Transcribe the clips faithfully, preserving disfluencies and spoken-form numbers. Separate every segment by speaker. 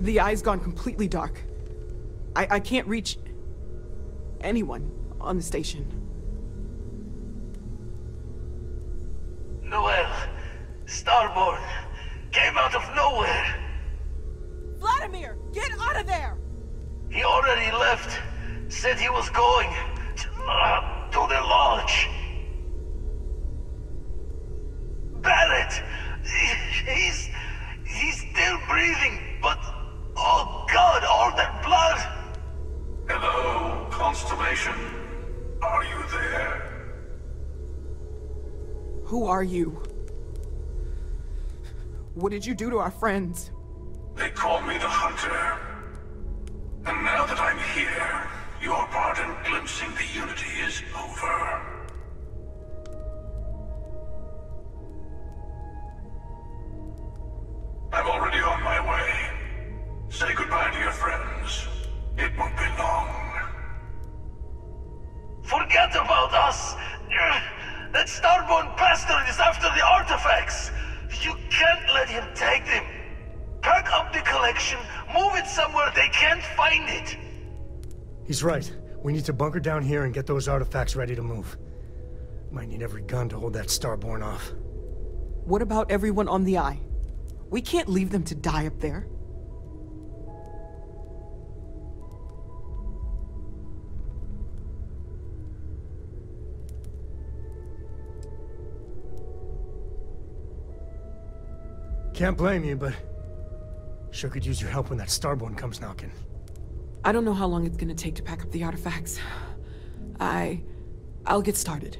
Speaker 1: The eye's gone completely dark. I, I can't reach anyone on the station.
Speaker 2: Noel, Starborn, came out of nowhere.
Speaker 1: Vladimir, get out of there!
Speaker 2: He already left. Said he was going to, uh, to the lodge. Barrett, he, he's he's still breathing, but oh God, all that blood.
Speaker 3: Hello, Constellation. Are you there?
Speaker 1: Who are you? What did you do to our friends?
Speaker 3: They call me the Hunter. And now that I'm here, your part in glimpsing the Unity is over. I'm already on my way. Say goodbye to your friends. It won't be long.
Speaker 2: Forget about us. That Starborn bastard is after the artifacts. You can't let him take them. Pack up the collection, move it somewhere they can't find it.
Speaker 4: He's right. We need to bunker down here and get those artifacts ready to move. Might need every gun to hold that Starborn off.
Speaker 1: What about everyone on the Eye? We can't leave them to die up there.
Speaker 4: Can't blame you, but sure could use your help when that Starborn comes knocking.
Speaker 1: I don't know how long it's gonna take to pack up the artifacts. I... I'll get started.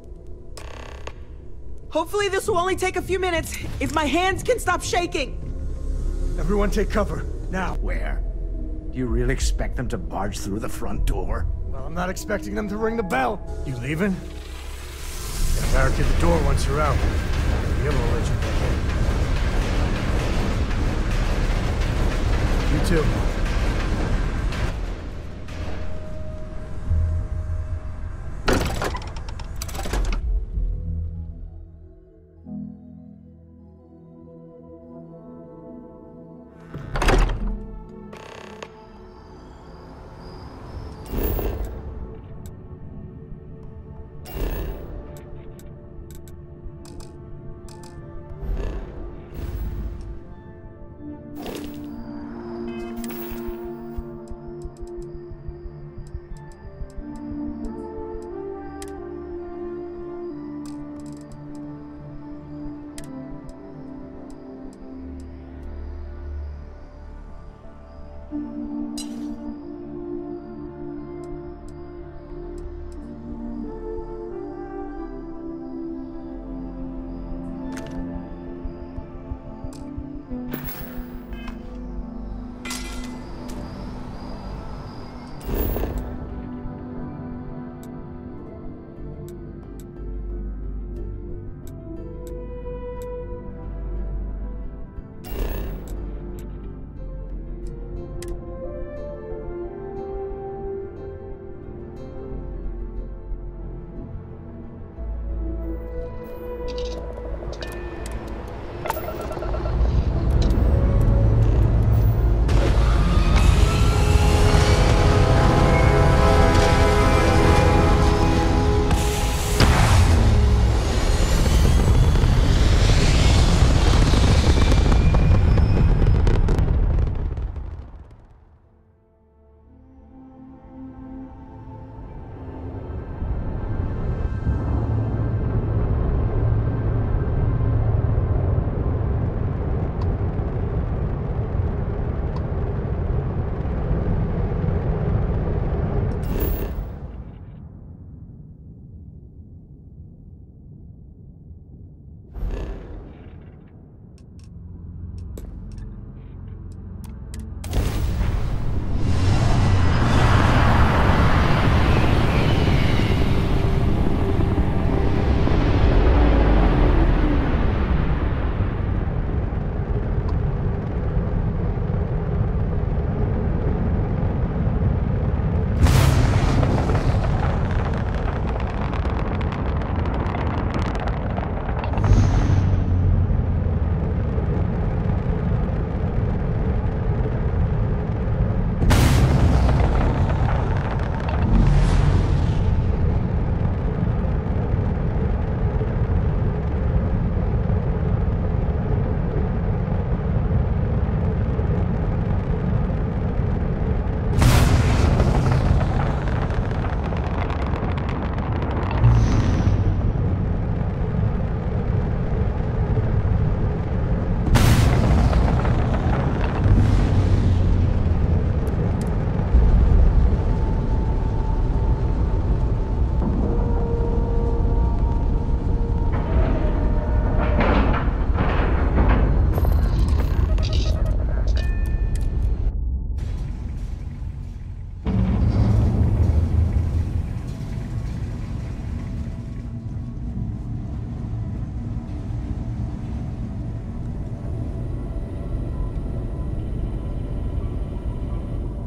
Speaker 1: Hopefully this will only take a few minutes, if my hands can stop shaking!
Speaker 4: Everyone take cover, now.
Speaker 5: Where? Do you really expect them to barge through the front door?
Speaker 4: Well, I'm not expecting them to ring the bell. You leaving? Gotta barricade the door once you're out. I'll be able to let you back in. You too.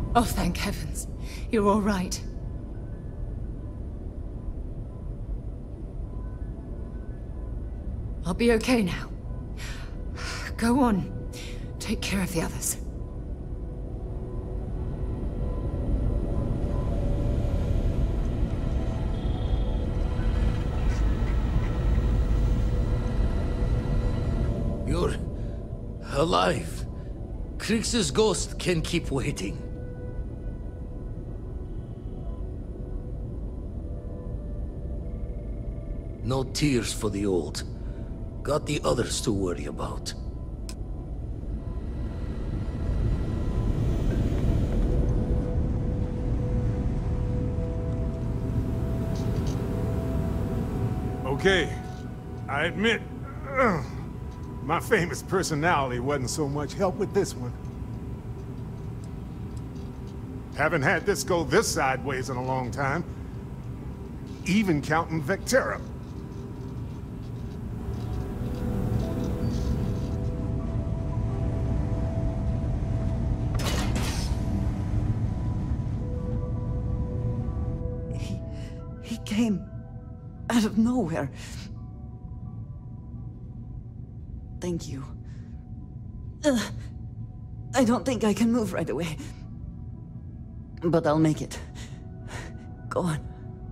Speaker 6: Oh, thank heavens. You're all right. I'll be okay now. Go on. Take care of the others.
Speaker 7: You're alive. Krix's ghost can keep waiting. No tears for the old. Got the others to worry about.
Speaker 8: Okay, I admit, ugh, my famous personality wasn't so much help with this one. Haven't had this go this sideways in a long time. Even counting Vectera.
Speaker 9: He... he came out of nowhere. Thank you. Ugh. I don't think I can move right away. But I'll make it. Go on.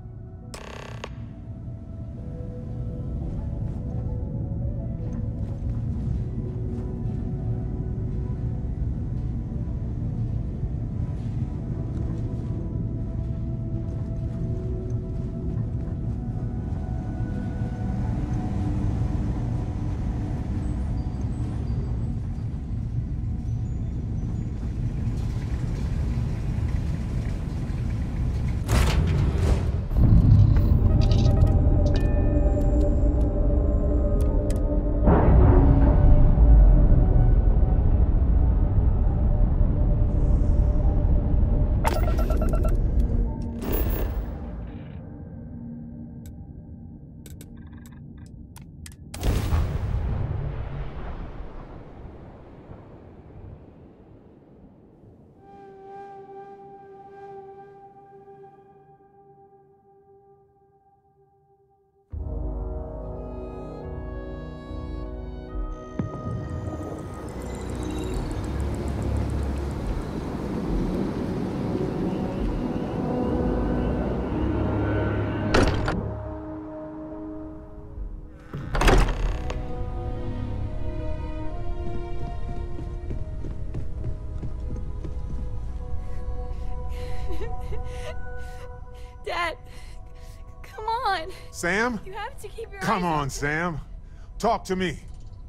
Speaker 10: Dad, come on.
Speaker 8: Sam?
Speaker 10: You have to keep your
Speaker 8: Come
Speaker 10: eyes
Speaker 8: on, Sam. Talk to me.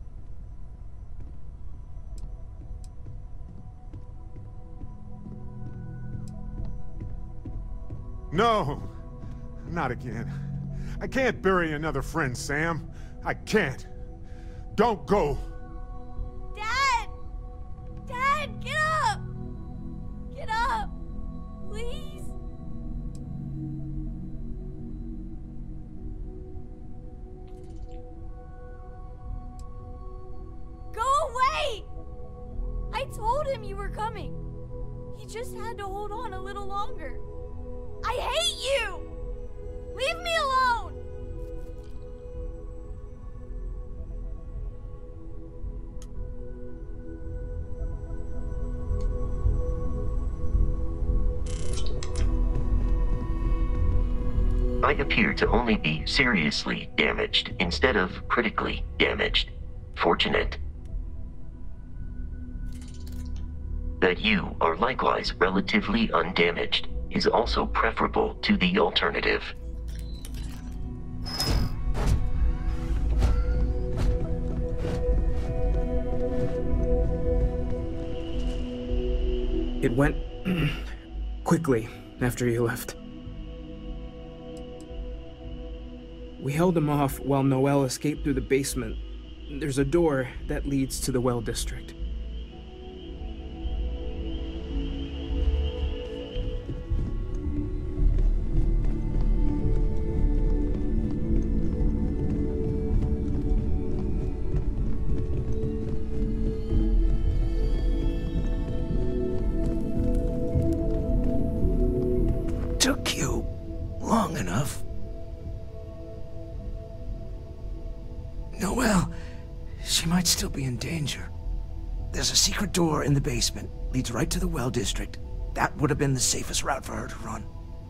Speaker 8: No, not again. I can't bury another friend, Sam. I can't. Don't go.
Speaker 10: Dad! Dad, get up! Get up! Please? Go away! I told him you were coming. He just had to hold on a little longer. I hate you! Leave me alone!
Speaker 11: I appear to only be seriously damaged instead of critically damaged. Fortunate. That you are likewise relatively undamaged is also preferable to the alternative.
Speaker 12: It went quickly after you left. We held him off while Noel escaped through the basement. There's a door that leads to the well district.
Speaker 5: She might still be in danger. There's a secret door in the basement. Leads right to the well district. That would have been the safest route for her to run.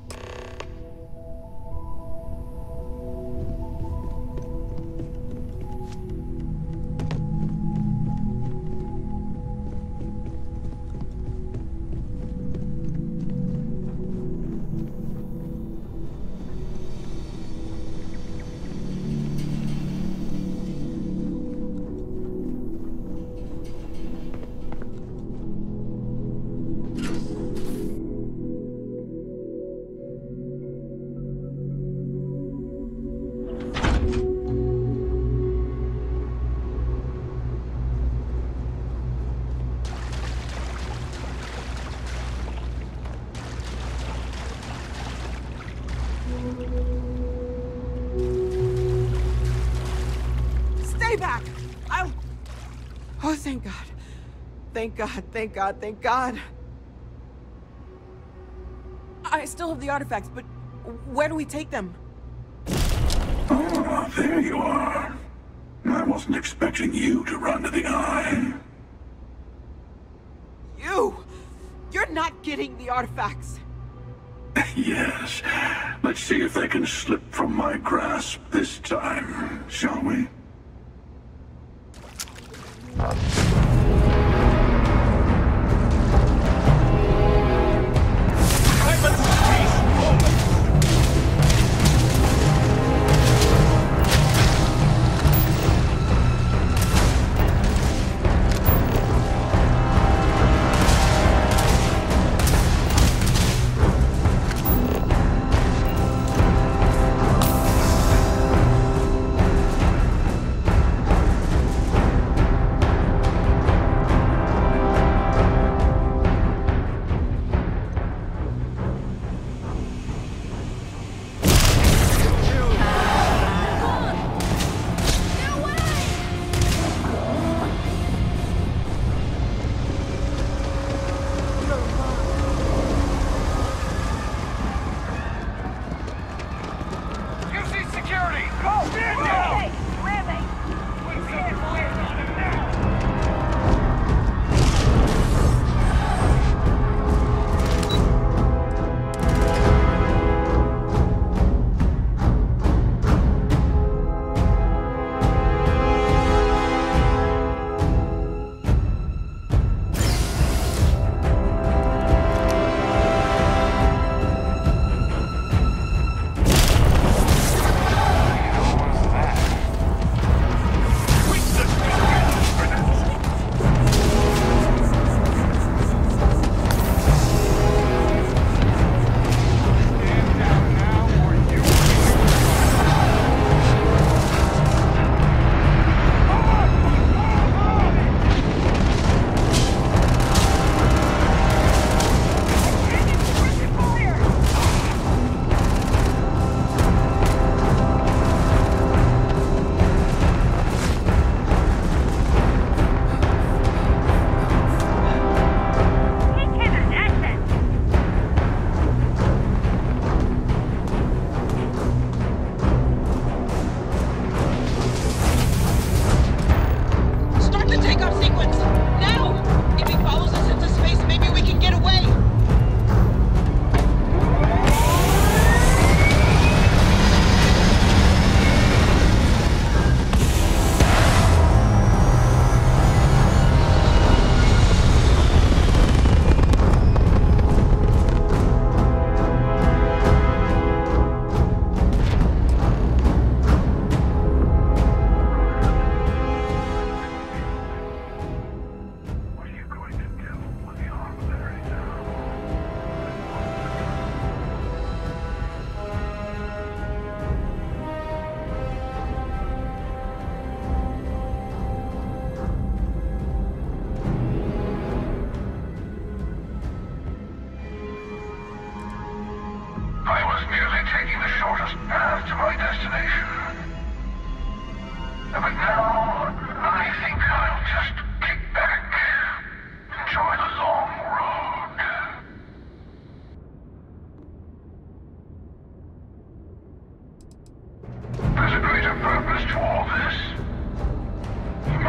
Speaker 1: Stay back! I'll... Oh, thank God. Thank God, thank God, thank God. I still have the artifacts, but where do we take them?
Speaker 3: Ah, there you are. I wasn't expecting you to run to the eye.
Speaker 1: You! You're not getting the artifacts!
Speaker 3: Yes. Let's see if they can slip from my grasp this time, shall we?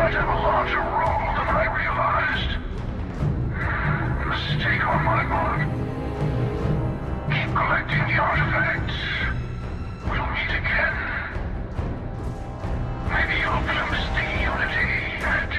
Speaker 3: might have a larger role than I realized. Mistake on my part. Keep collecting the artifacts. We'll meet again. Maybe you'll glimpse the unity yet.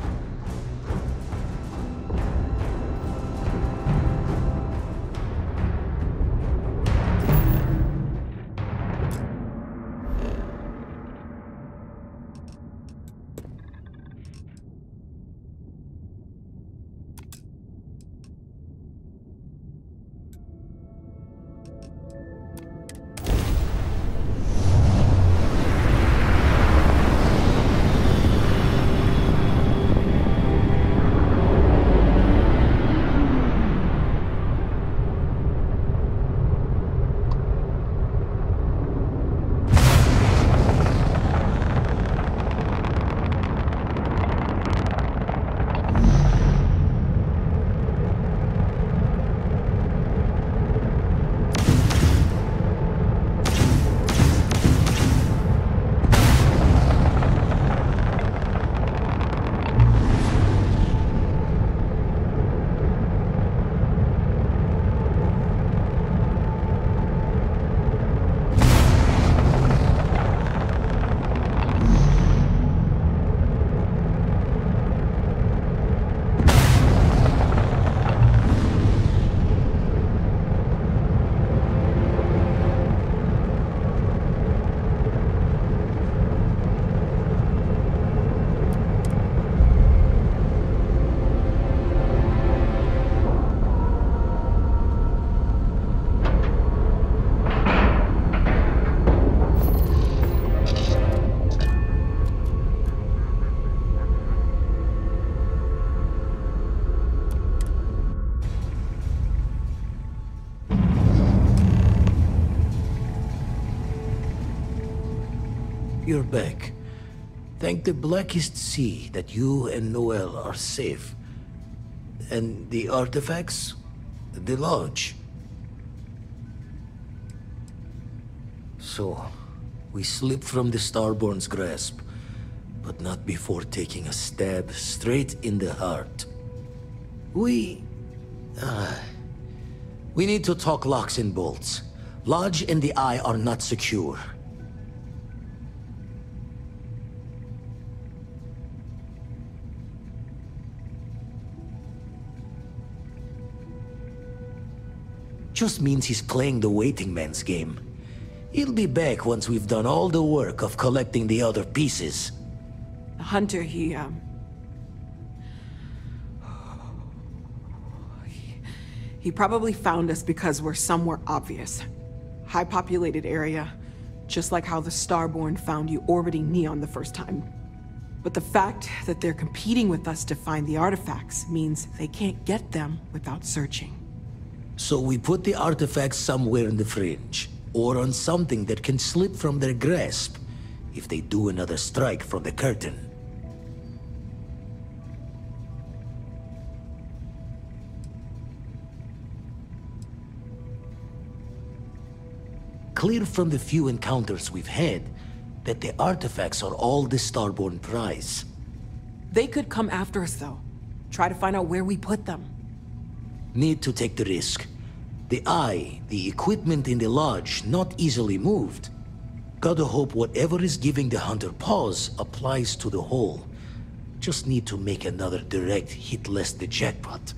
Speaker 7: You're back. Thank the blackest sea that you and Noel are safe. And the artifacts? The lodge. So, we slipped from the Starborn's grasp, but not before taking a stab straight in the heart. We... Uh, we need to talk locks and bolts. Lodge and the Eye are not secure. Just means he's playing the waiting man's game. He'll be back once we've done all the work of collecting the other pieces.
Speaker 1: The hunter, he, um... he, he probably found us because we're somewhere obvious. High-populated area, just like how the Starborn found you orbiting Neon the first time. But the fact that they're competing with us to find the artifacts means they can't get them without searching.
Speaker 7: So we put the artifacts somewhere in the fringe, or on something that can slip from their grasp, if they do another strike from the curtain. Clear from the few encounters we've had, that the artifacts are all the Starborn prize.
Speaker 1: They could come after us, though. Try to find out where we put them.
Speaker 7: Need to take the risk. The Eye, the equipment in the lodge, not easily moved. Gotta hope whatever is giving the hunter pause applies to the whole. Just need to make another direct hit less the jackpot.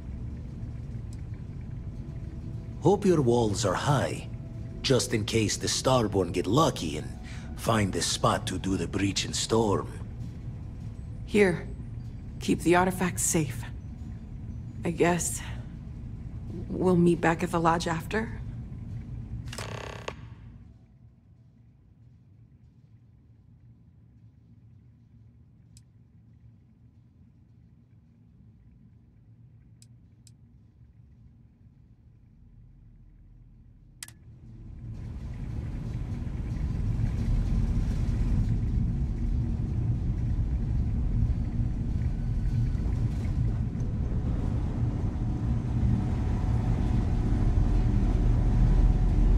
Speaker 7: Hope your walls are high, just in case the Starborn get lucky and find the spot to do the breach and storm.
Speaker 1: Here, keep the artifacts safe. I guess we'll meet back at the lodge after.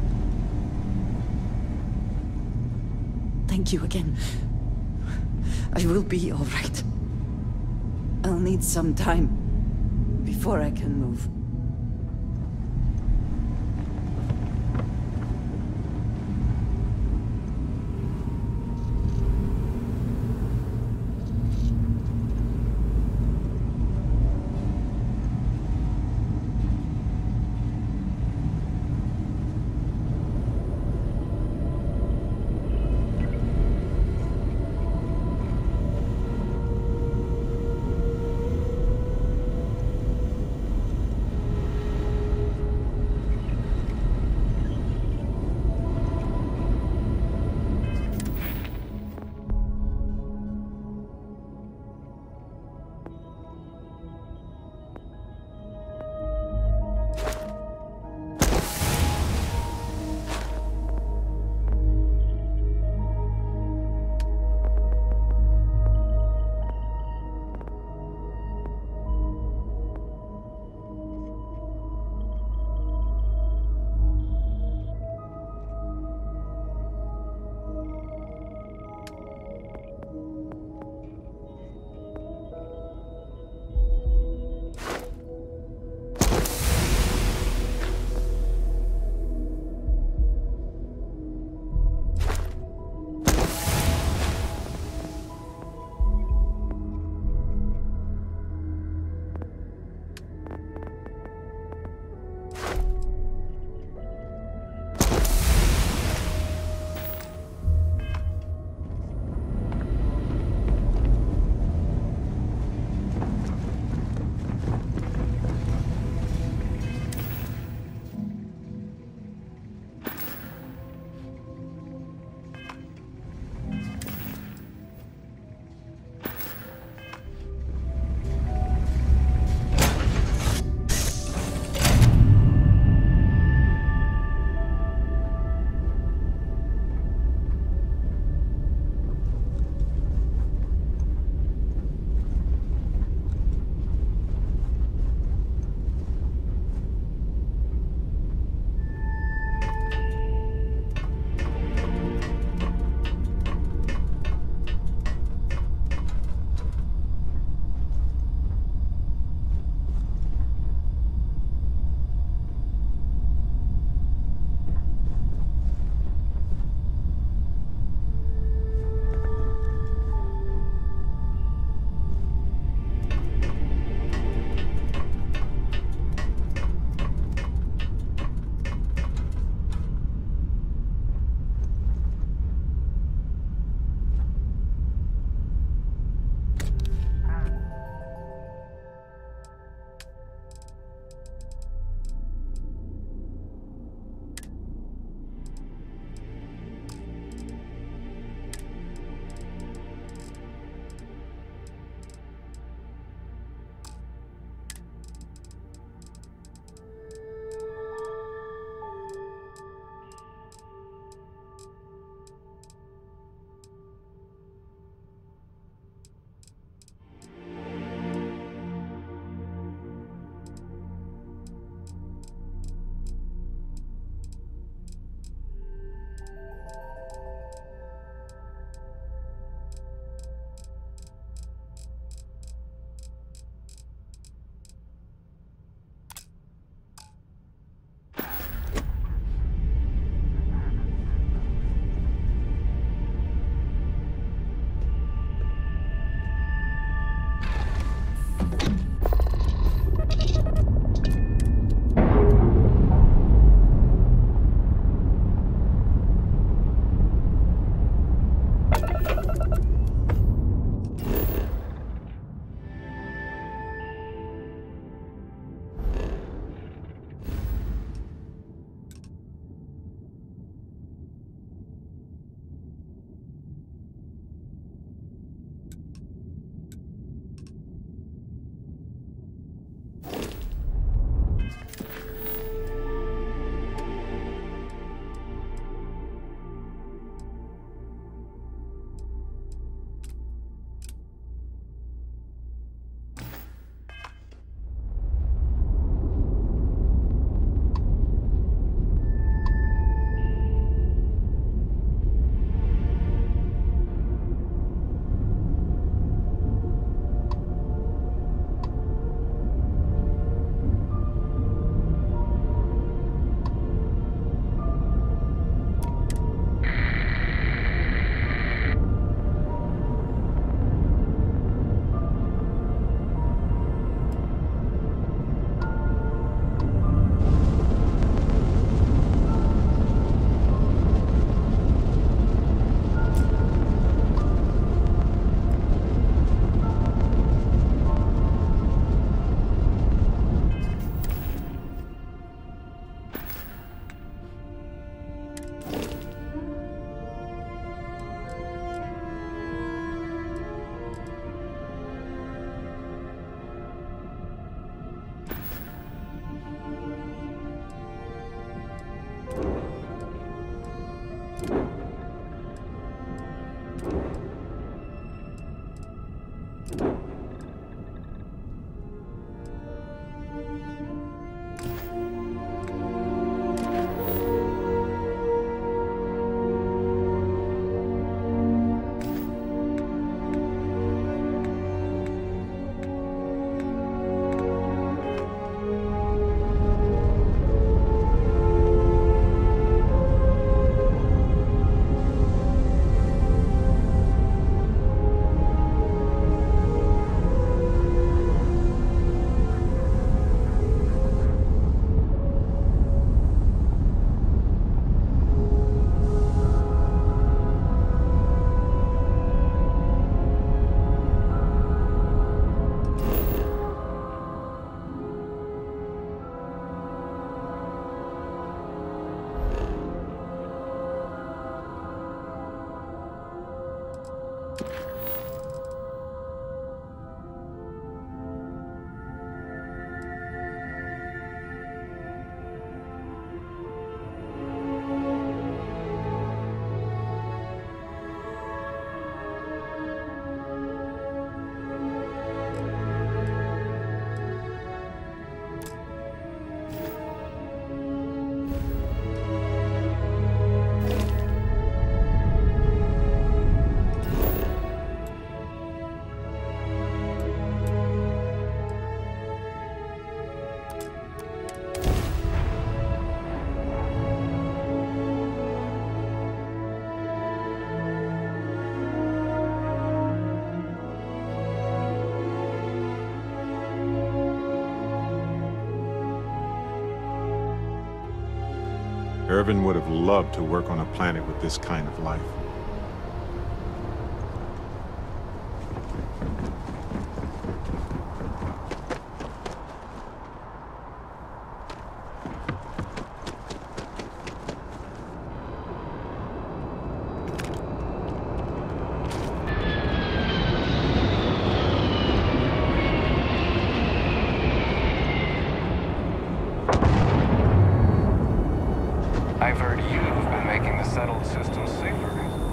Speaker 9: Thank you again. I will be all right. I'll need some time before I can move.
Speaker 8: Irvin would have loved to work on a planet with this kind of life.
Speaker 13: I've heard you've been making the settled system safer.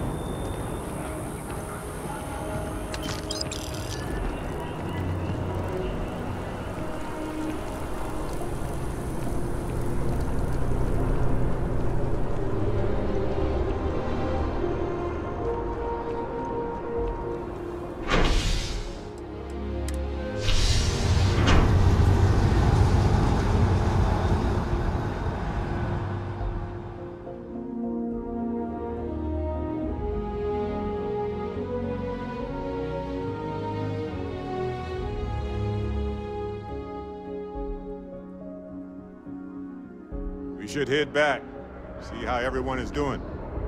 Speaker 8: We should head back, see how everyone is doing.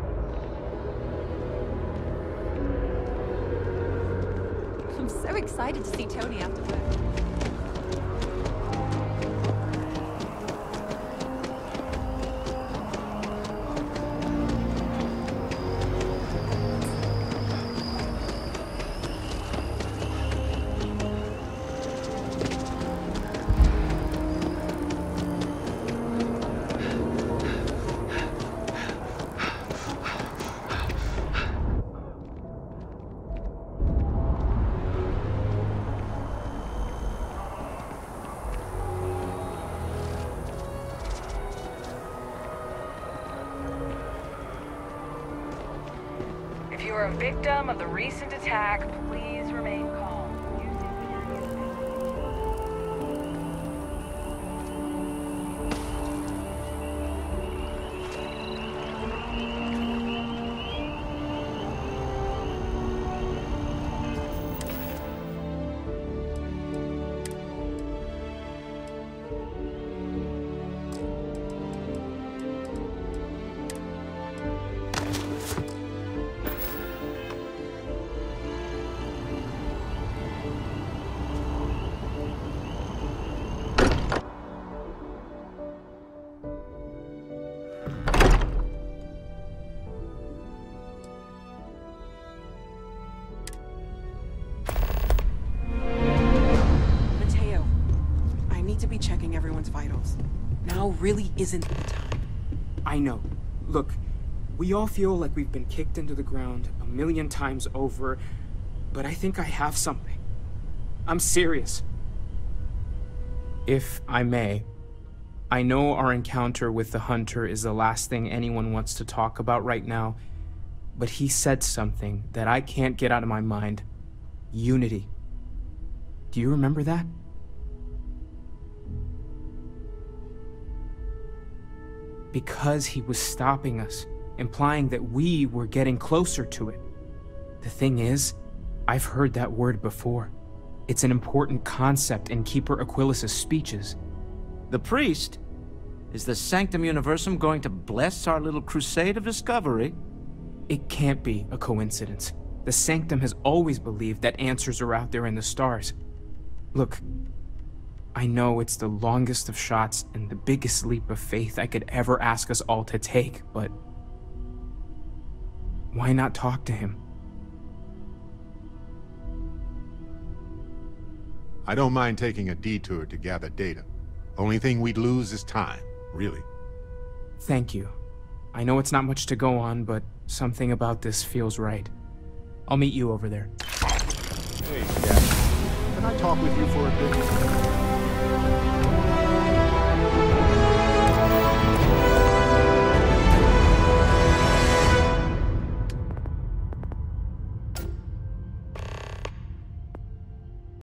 Speaker 14: I'm so excited to see Tony after work.
Speaker 15: If you are a victim of the recent attack, please remain calm.
Speaker 1: Checking everyone's vitals. Now really isn't the time.
Speaker 12: I know. Look, we all feel like we've been kicked into the ground a million times over, but I think I have something. I'm serious. If I may, I know our encounter with the Hunter is the last thing anyone wants to talk about right now, but he said something that I can't get out of my mind. Unity. Do you remember that? Because he was stopping us, implying that we were getting closer to it. The thing is, I've heard that word before. It's an important concept in Keeper Aquilas's speeches.
Speaker 5: The priest? Is the Sanctum Universum going to bless our little crusade of discovery?
Speaker 12: It can't be a coincidence. The Sanctum has always believed that answers are out there in the stars. Look, I know it's the longest of shots and the biggest leap of faith I could ever ask us all to take, but why not talk to him?
Speaker 8: I don't mind taking a detour to gather data. Only thing we'd lose is time, really.
Speaker 12: Thank you. I know it's not much to go on, but something about this feels right. I'll meet you over there.
Speaker 8: Hey, Captain. Can I talk with you for a bit?